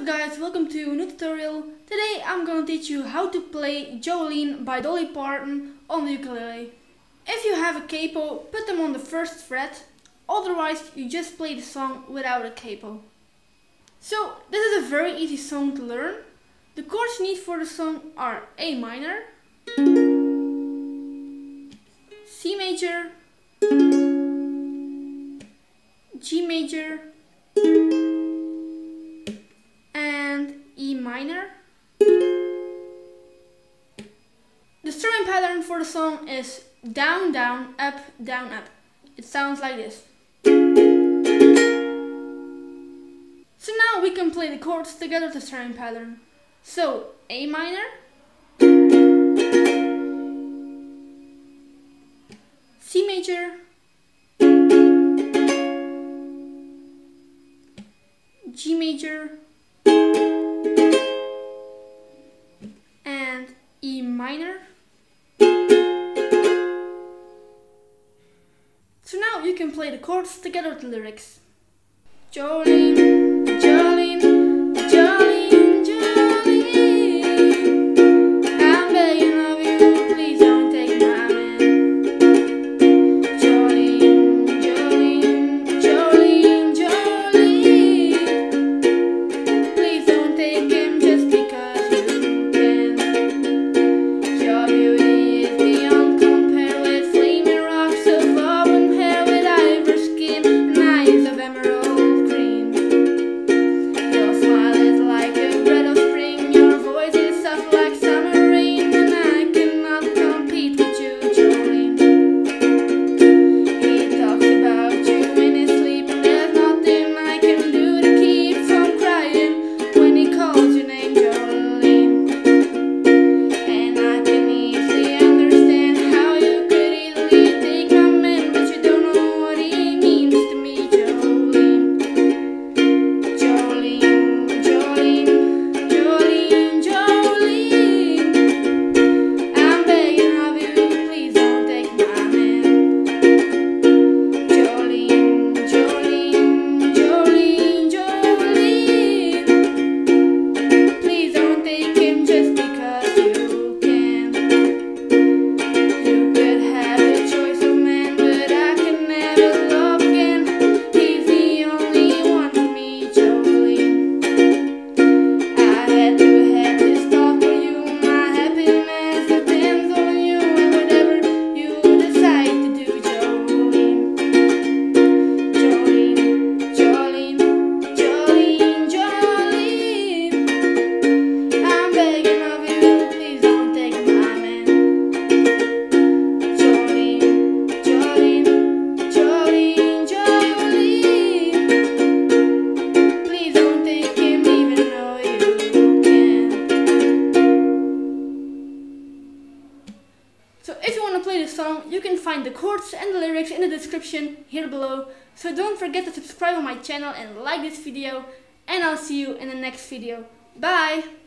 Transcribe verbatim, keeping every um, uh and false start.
guys, welcome to a new tutorial. Today I'm gonna teach you how to play Jolene by Dolly Parton on the ukulele. If you have a capo, put them on the first fret, otherwise you just play the song without a capo. So this is a very easy song to learn. The chords you need for the song are A minor, C major, G major, and E minor. The strumming pattern for the song is down, down, up, down, up. It sounds like this. So now we can play the chords together with the strumming pattern. So A minor, C major, G major, and E minor. So now you can play the chords together with the lyrics. Jolene, Jolene, Jolene, Jolene, I'm begging of you, please don't take my man. Jolene, Jolene, Jolene, Jolene, please don't take him just because you can. Your beauty is beyond compare with flaming rocks of auburn hair with ivory skin and eyes of emerald. So if you want to play this song, you can find the chords and the lyrics in the description here below. So don't forget to subscribe on my channel and like this video, and I'll see you in the next video. Bye!